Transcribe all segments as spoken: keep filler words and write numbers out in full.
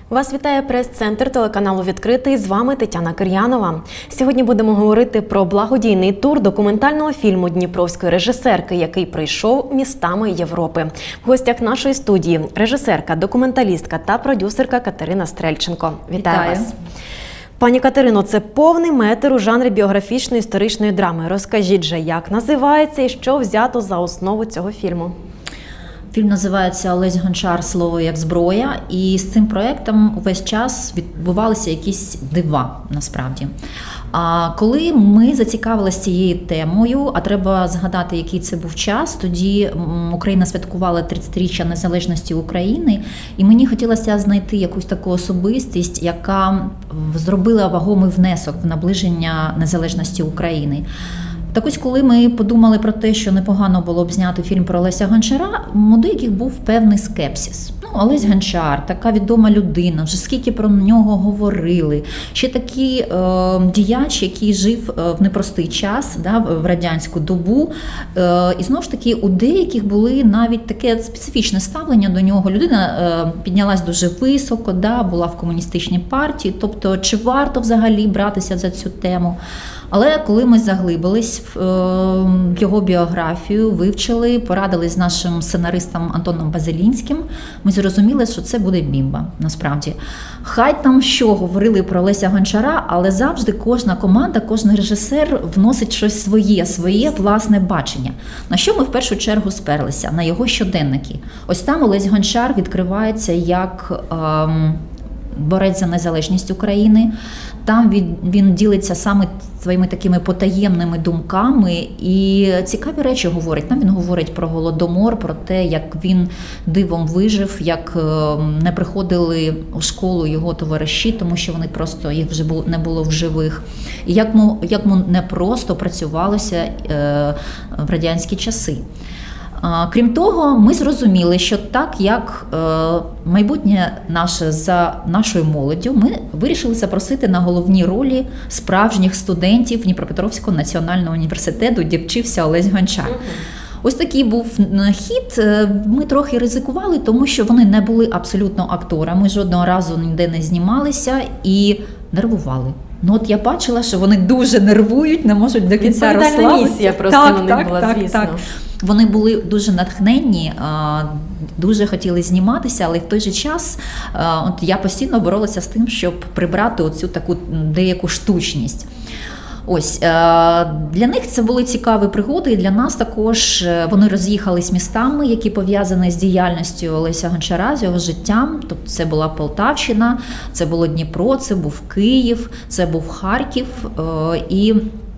Вас вітає прес-центр телеканалу «Відкритий». З вами Тетяна Кир'янова. Сьогодні будемо говорити про благодійний тур документального фільму дніпровської режисерки, який пройшов містами Європи. В гостях нашої студії режисерка, документалістка та продюсерка Катерина Стрельченко. Вітаю, Вітаю. вас. Пані Катерино, це повний метр у жанрі біографічної історичної драми. Розкажіть же, як називається і що взято за основу цього фільму? Фільм називається «Олесь Гончар. Слово як зброя», і з цим проєктом увесь час відбувалися якісь дива, насправді. А коли ми зацікавилися цією темою, а треба згадати, який це був час, тоді Україна святкувала тридцятиріччя незалежності України, і мені хотілося знайти якусь таку особистість, яка зробила вагомий внесок в наближення незалежності України. Так ось, коли ми подумали про те, що непогано було б зняти фільм про Олеся Гончара, у деяких був певний скепсис. Ну, Олесь Гончар, така відома людина, вже скільки про нього говорили. Ще такий е, діяч, який жив в непростий час, да, в радянську добу. Е, і знову ж таки, у деяких були навіть таке специфічне ставлення до нього. Людина е, піднялась дуже високо, да, була в комуністичній партії. Тобто, чи варто взагалі братися за цю тему? Але коли ми заглибились в його біографію, вивчили, порадились з нашим сценаристом Антоном Базилінським, ми зрозуміли, що це буде бімба, насправді. Хай там що говорили про Олеся Гончара, але завжди кожна команда, кожен режисер вносить щось своє, своє власне бачення. На що ми в першу чергу сперлися? На його щоденники. Ось там Олесь Гончар відкривається як ем, борець за незалежність України. Там він, він ділиться саме своїми такими потаємними думками і цікаві речі говорить. Там він говорить про Голодомор, про те, як він дивом вижив, як не приходили у школу його товариші, тому що вони просто, їх вже не було в живих. І як йому, як йому не просто працювалося в радянські часи. Крім того, ми зрозуміли, що так, як майбутнє наше за нашою молоддю, ми вирішили запросити на головні ролі справжніх студентів Дніпропетровського національного університету, де вчився Олесь Гончар. Ось такий був хід. Ми трохи ризикували, тому що вони не були абсолютно акторами, жодного разу ніде не знімалися і нервували. Ну от я бачила, що вони дуже нервують, не можуть до кінця розслабитися. Відповідальна місія просто так, на них так, була, так, звісно. Так. Вони були дуже натхненні, дуже хотіли зніматися, але в той же час от я постійно боролася з тим, щоб прибрати оцю таку деяку штучність. Ось, для них це були цікаві пригоди, і для нас також вони роз'їхались містами, які пов'язані з діяльністю Олеся Гончара, з його життям. Тобто це була Полтавщина, це було Дніпро, це був Київ, це був Харків. І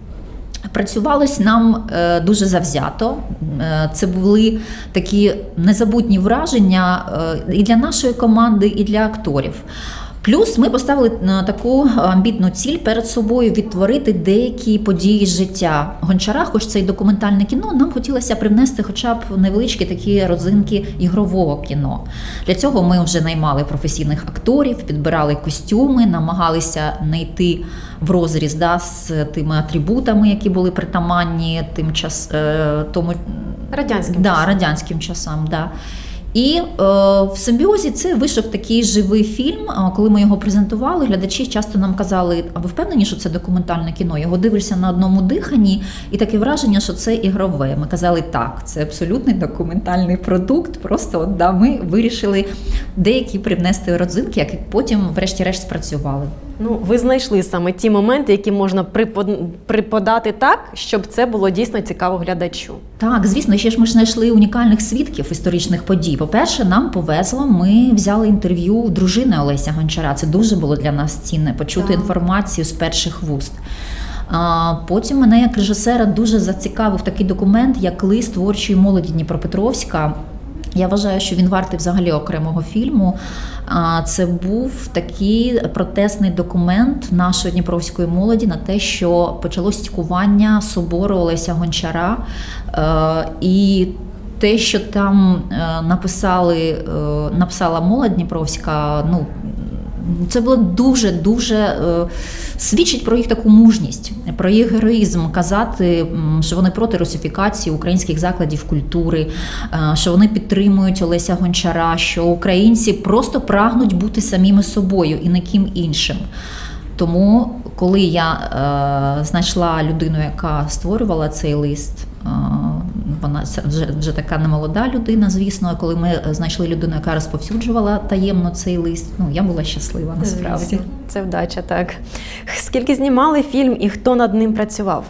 працювалось нам дуже завзято. Це були такі незабутні враження і для нашої команди, і для акторів. Плюс ми поставили таку амбітну ціль перед собою відтворити деякі події з життя Гончара, хоч це і документальне кіно, нам хотілося привнести хоча б невеличкі такі родзинки ігрового кіно. Для цього ми вже наймали професійних акторів, підбирали костюми, намагалися не йти в розріз, да, з тими атрибутами, які були притаманні тим час, тому, радянським, да, часам. радянським часам. Да. І е, в симбіозі це вийшов такий живий фільм. Коли ми його презентували, глядачі часто нам казали: а ви впевнені, що це документальне кіно? Його дивишся на одному диханні, і таке враження, що це ігрове. Ми казали: так, це абсолютний документальний продукт, просто от, да, ми вирішили деякі привнести родзинки, які потім врешті-решт спрацювали. Ну, ви знайшли саме ті моменти, які можна приподати так, щоб це було дійсно цікаво глядачу. Так, звісно, ще ж ми ж знайшли унікальних свідків історичних подій. По-перше, нам повезло, ми взяли інтерв'ю у дружини Олеся Гончара. Це дуже було для нас цінне, почути так. інформацію з перших вуст. Потім мене як режисера дуже зацікавив такий документ, як лист творчої молоді Дніпропетровська. Я вважаю, що він вартий взагалі окремого фільму. Це був такий протестний документ нашої дніпровської молоді на те, що почалось стікування собору Олеся Гончара. І те, що там написали, написала молодь дніпровська, ну, це було дуже-дуже свідчить про їх таку мужність, про їх героїзм, казати, що вони проти русифікації українських закладів культури, що вони підтримують Олеся Гончара, що українці просто прагнуть бути самими собою і не ким іншим. Тому, коли я е, знайшла людину, яка створювала цей лист, е, вона вже, вже така немолода людина, звісно, коли ми знайшли людину, яка розповсюджувала таємно цей лист, ну, я була щаслива, насправді. Це вдача, так. Скільки знімали фільм і хто над ним працював?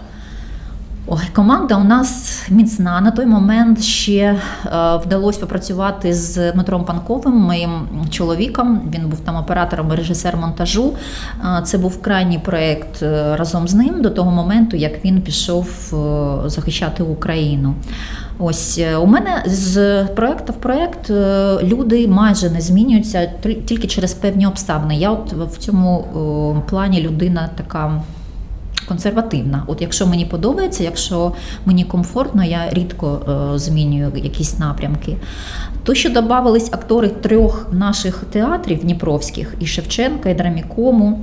Ой, команда у нас міцна. На той момент ще е, вдалося попрацювати з Дмитром Панковим, моїм чоловіком. Він був там оператором і режисер монтажу. Е, це був крайній проєкт е, разом з ним до того моменту, як він пішов е, захищати Україну. Ось у мене з проєкту в проєкт люди майже не змінюються тільки через певні обставини. Я от в цьому е, плані людина така консервативна. От якщо мені подобається, якщо мені комфортно, я рідко е, змінюю якісь напрямки. То, що додавались актори трьох наших театрів дніпровських, і Шевченка, і Драмікому,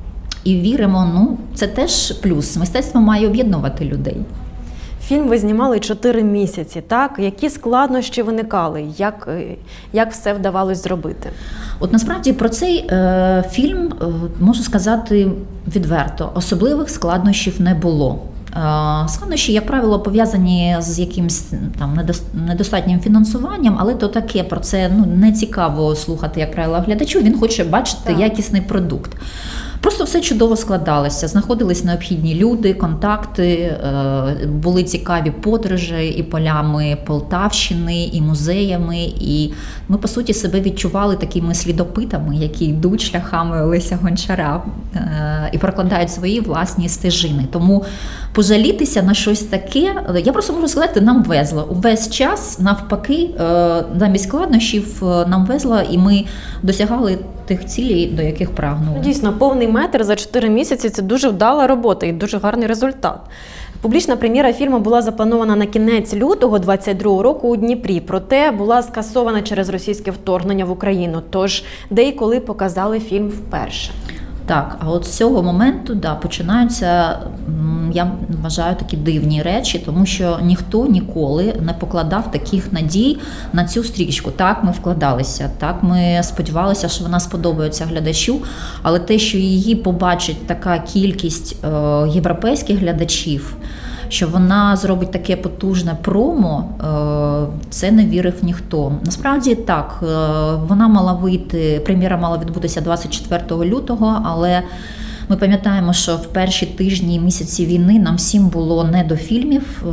і Віримо, ну, це теж плюс. Мистецтво має об'єднувати людей. Фільм ви знімали чотири місяці, так? Які складнощі виникали? Як, як все вдавалось зробити? От насправді про цей е, фільм, е, можу сказати відверто, особливих складнощів не було. Е, складнощі, як правило, пов'язані з якимось там недостатнім фінансуванням, але то таке, про це ну, не цікаво слухати, як правило, глядачу, він хоче бачити так. якісний продукт. Просто все чудово складалося, знаходились необхідні люди, контакти, були цікаві подорожі і полями Полтавщини, і музеями, і ми, по суті, себе відчували такими слідопитами, які йдуть шляхами Олеся Гончара і прокладають свої власні стежини. Тому пожалітися на щось таке, я просто можу сказати, нам везло. Увесь час, навпаки, замість складнощів нам везло, і ми досягали тих цілей, до яких прагнули. Дійсно, повний метр за чотири місяці – це дуже вдала робота і дуже гарний результат. Публічна прем'єра фільму була запланована на кінець лютого двадцять другого року у Дніпрі, проте була скасована через російське вторгнення в Україну. Тож, де і коли показали фільм вперше? Так, а от з цього моменту да, починаються, я вважаю, такі дивні речі, тому що ніхто ніколи не покладав таких надій на цю стрічку. Так, ми вкладалися, так, ми сподівалися, що вона сподобається глядачу, але те, що її побачить така кількість е, європейських глядачів, що вона зробить таке потужне промо, це не вірив ніхто. Насправді так, вона мала вийти, прем'єра мала відбутися двадцять четвертого лютого, але ми пам'ятаємо, що в перші тижні і місяці війни нам всім було не до фільмів,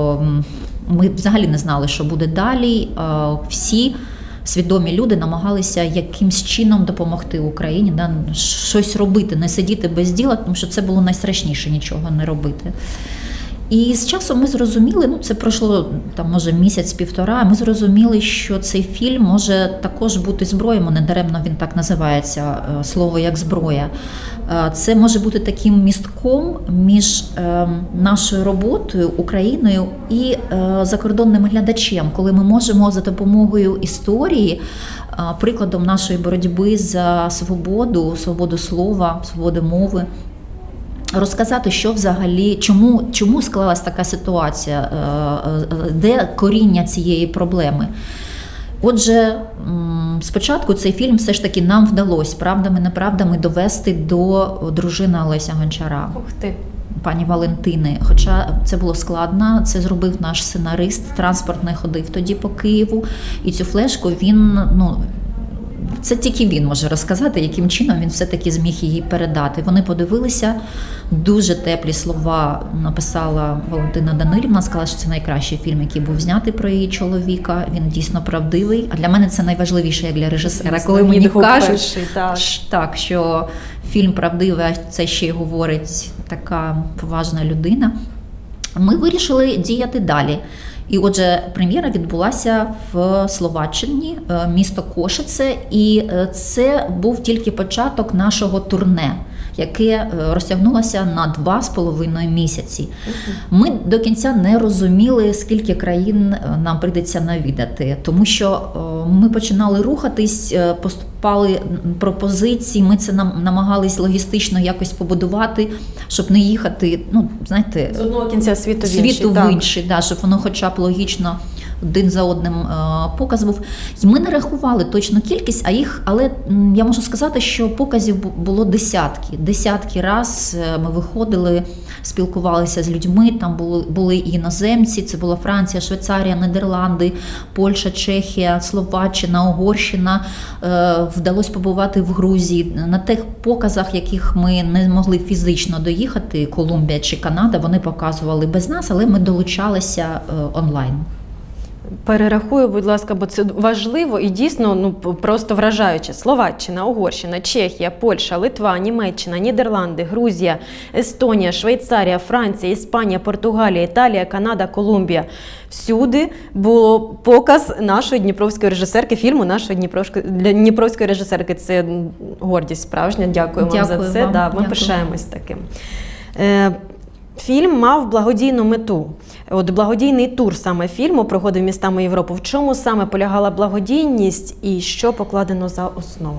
ми взагалі не знали, що буде далі, всі свідомі люди намагалися якимсь чином допомогти Україні, да, щось робити, не сидіти без діла, тому що це було найстрашніше, нічого не робити. І з часом ми зрозуміли, ну це пройшло там, може, місяць-півтора, ми зрозуміли, що цей фільм може також бути зброєю, недаремно він так називається, слово як зброя. Це може бути таким містком між нашою роботою, Україною і закордонним глядачем, коли ми можемо за допомогою історії, прикладом нашої боротьби за свободу, свободу слова, свободу мови, розказати, що взагалі, чому, чому склалась така ситуація, де коріння цієї проблеми. Отже, спочатку цей фільм все ж таки нам вдалося правдами-неправдами довести до дружини Олеся Гончара. Ух ти. Пані Валентини. Хоча це було складно, це зробив наш сценарист, транспортний ходив тоді по Києву, і цю флешку він, ну, це тільки він може розказати, яким чином він все-таки зміг її передати. Вони подивилися, дуже теплі слова написала Валентина Данилівна, сказала, що це найкращий фільм, який був знятий про її чоловіка. Він дійсно правдивий. А для мене це найважливіше, як для режисера. Коли мені кажуть, так. так, що фільм правдивий, а це ще й говорить така поважна людина. Ми вирішили діяти далі. І отже, прем'єра відбулася в Словаччині, місто Кошице, і це був тільки початок нашого турне. яке розтягнулося на два з половиною місяці. Ми до кінця не розуміли, скільки країн нам прийдеться навідати, тому що ми починали рухатись, поступали пропозиції, ми це намагались логістично якось побудувати, щоб не їхати, ну, знаєте, з одного кінця світу в світу інший, в інший, да, щоб воно хоча б логічно один за одним е, показ був. І ми не рахували точну кількість, а їх, але я можу сказати, що показів було десятки. Десятки раз ми виходили, спілкувалися з людьми, там були, були і іноземці, це була Франція, Швейцарія, Нідерланди, Польща, Чехія, Словаччина, Угорщина. Е, вдалося побувати в Грузії. На тих показах, яких ми не могли фізично доїхати, Колумбія чи Канада, вони показували без нас, але ми долучалися е, онлайн. Перерахую, будь ласка, бо це важливо і дійсно ну, просто вражаюче. Словаччина, Угорщина, Чехія, Польща, Литва, Німеччина, Нідерланди, Грузія, Естонія, Швейцарія, Франція, Іспанія, Португалія, Італія, Канада, Колумбія. Всюди було показ нашої дніпровської режисерки, фільму нашої дніпровської, для дніпровської режисерки. Це гордість справжня. Дякую, Дякую вам за це. Вам. Да, ми Дякую. пишаємось таким. Е, Фільм мав благодійну мету. От благодійний тур саме фільму проходив містами Європи. В чому саме полягала благодійність і що покладено за основу?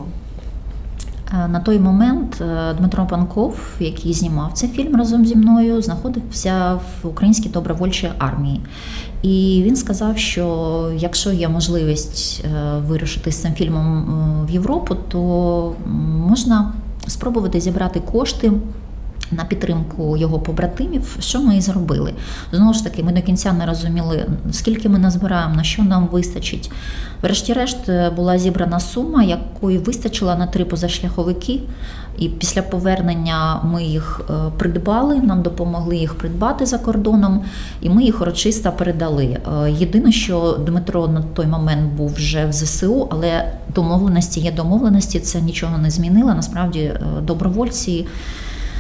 На той момент Дмитро Панков, який знімав цей фільм разом зі мною, знаходився в Українській добровольчій армії. І він сказав, що якщо є можливість вирушити з цим фільмом в Європу, то можна спробувати зібрати кошти на підтримку його побратимів, що ми і зробили. Знову ж таки, ми до кінця не розуміли, скільки ми назбираємо, на що нам вистачить. Врешті-решт була зібрана сума, якої вистачило на три позашляховики, і після повернення ми їх придбали, нам допомогли їх придбати за кордоном, і ми їх урочисто передали. Єдине, що Дмитро на той момент був вже в ЗСУ, але домовленості є домовленості, це нічого не змінило. Насправді, добровольці –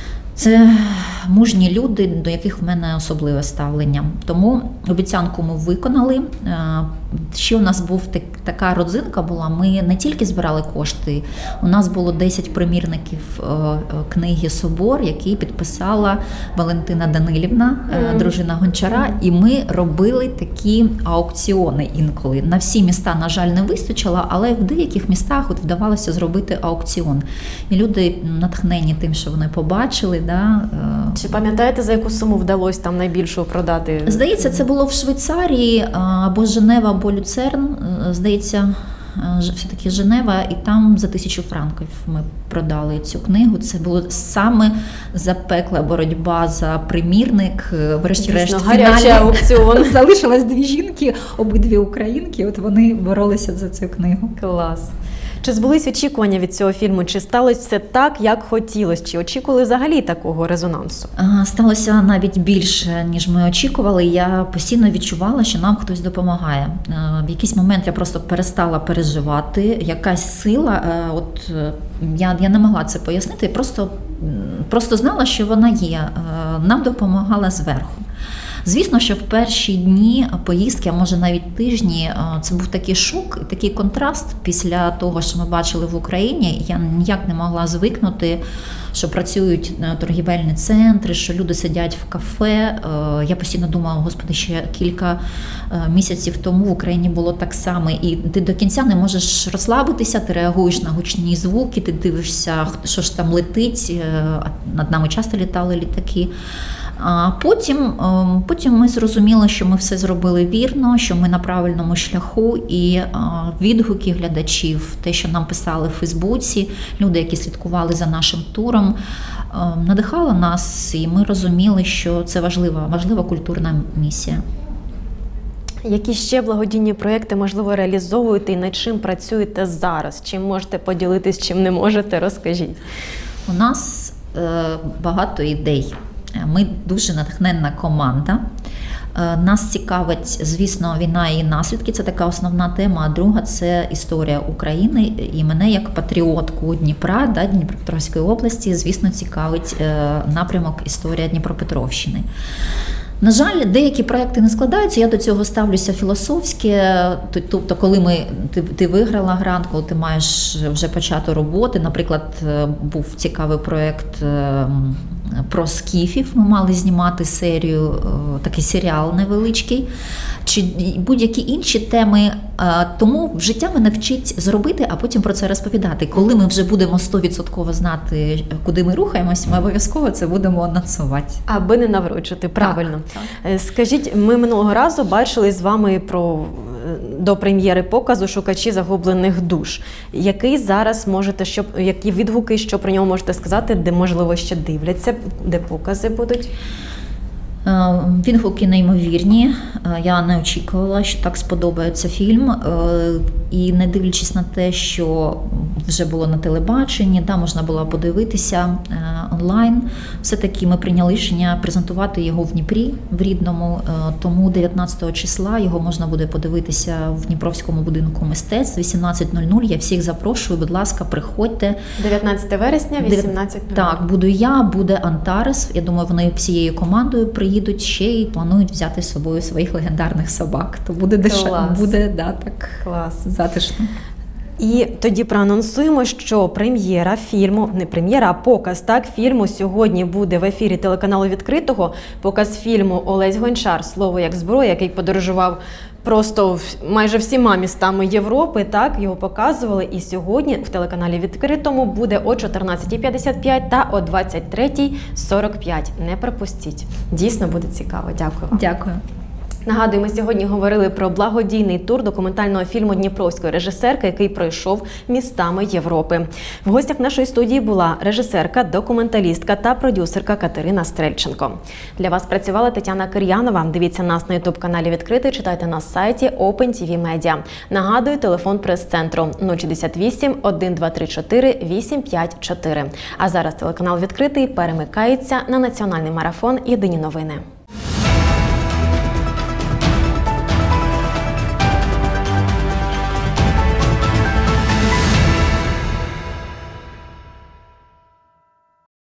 це мужні люди, до яких в мене особливе ставлення. Тому обіцянку ми виконали. Ще у нас був така родзинка була, ми не тільки збирали кошти, у нас було десять примірників книги «Собор», який підписала Валентина Данилівна, mm. дружина Гончара, і ми робили такі аукціони інколи. На всі міста, на жаль, не вистачило, але в деяких містах от вдавалося зробити аукціон. І люди натхнені тим, що вони побачили. Да. Чи пам'ятаєте, за яку суму вдалося там найбільшу продати? Здається, це було в Швейцарії, або Женева, або Люцерн. Здається, все-таки Женева, і там за тисячу франків ми продали цю книгу. Це було саме запекла боротьба за примірник. Врешті-решт в гарячий аукціон. Залишилось дві жінки, обидві українки, от вони боролися за цю книгу. Клас. Чи збулись очікування від цього фільму? Чи сталося все так, як хотілося? Чи очікували взагалі такого резонансу? Сталося навіть більше, ніж ми очікували. Я постійно відчувала, що нам хтось допомагає. В якийсь момент я просто перестала переживати. Якась сила, от я, я не могла це пояснити, просто, просто знала, що вона є. Нам допомагала зверху. Звісно, що в перші дні поїздки, а може навіть тижні, це був такий шок, такий контраст після того, що ми бачили в Україні. Я ніяк не могла звикнути, що працюють торгівельні центри, що люди сидять в кафе. Я постійно думала, господи, ще кілька місяців тому в Україні було так само. І ти до кінця не можеш розслабитися, ти реагуєш на гучні звуки, ти дивишся, що ж там летить. Над нами часто літали літаки. А потім, потім ми зрозуміли, що ми все зробили вірно, що ми на правильному шляху, і відгуки глядачів, те, що нам писали в Фейсбуці, люди, які слідкували за нашим туром, надихало нас, і ми розуміли, що це важлива, важлива культурна місія. Які ще благодійні проєкти, можливо, реалізовуєте і над чим працюєте зараз? Чим можете поділитись, чим не можете, розкажіть. У нас е, багато ідей. Ми дуже натхненна команда. Нас цікавить, звісно, війна і її наслідки, це така основна тема, а друга – це історія України. І мене, як патріотку Дніпра, да, Дніпропетровської області, звісно, цікавить напрямок історія Дніпропетровщини. На жаль, деякі проекти не складаються, я до цього ставлюся філософськи, тобто коли ми, ти, ти виграла грант, коли ти маєш вже почати роботи, наприклад, був цікавий проект про скіфів, ми мали знімати серію, такий серіал невеличкий, чи будь-які інші теми, тому в життя мене вчить зробити, а потім про це розповідати. Коли ми вже будемо сто відсотків знати, куди ми рухаємось, ми обов'язково це будемо анонсувати. Аби не наврочити, правильно. Так, так. Скажіть, ми минулого разу бачили з вами про до прем'єри показу «Шукачі загублених душ». Який зараз можете, що, які відгуки, що про нього можете сказати, де, можливо, ще дивляться, де покази будуть? Відгуки неймовірні. Я не очікувала, що так сподобається фільм. І не дивлячись на те, що вже було на телебаченні, да, можна було подивитися онлайн, все-таки ми прийняли рішення презентувати його в Дніпрі, в Рідному. Тому дев'ятнадцятого числа його можна буде подивитися в Дніпровському будинку мистецтв, вісімнадцять нуль нуль. Я всіх запрошую, будь ласка, приходьте. дев'ятнадцятого вересня, вісімнадцять нуль нуль. Так, буду я, буде Антарес. Я думаю, вони всією командою приїдуть. Їдуть ще і планують взяти з собою своїх легендарних собак. То буде дешево, буде, да, так, клас, затишно. І тоді проанонсуємо, що прем'єра фільму, не прем'єра, а показ, так, фільму сьогодні буде в ефірі телеканалу «Відкритого». Показ фільму «Олесь Гончар. Слово як зброя», який подорожував просто майже всіма містами Європи, так, його показували. І сьогодні в телеканалі «Відкритому» буде о чотирнадцятій п'ятдесят п'ять та о двадцять третій сорок п'ять. Не пропустіть. Дійсно буде цікаво. Дякую вам. Дякую. Нагадую, ми сьогодні говорили про благодійний тур документального фільму дніпровської режисерки, який пройшов містами Європи. В гостях нашої студії була режисерка, документалістка та продюсерка Катерина Стрельченко. Для вас працювала Тетяна Кир'янова. Дивіться нас на ютуб-каналі «Відкритий», читайте на сайті Open ті ві Media. Нагадую, телефон прес-центру нуль шістдесят вісім, один два три чотири, вісім п'ять чотири. А зараз телеканал «Відкритий» перемикається на національний марафон «Єдині новини».